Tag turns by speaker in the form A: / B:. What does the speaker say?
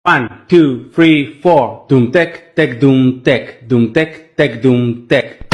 A: 1, 2, 3, 4. Doom tech, tech, doom tech, doom tech, tech, doom tech.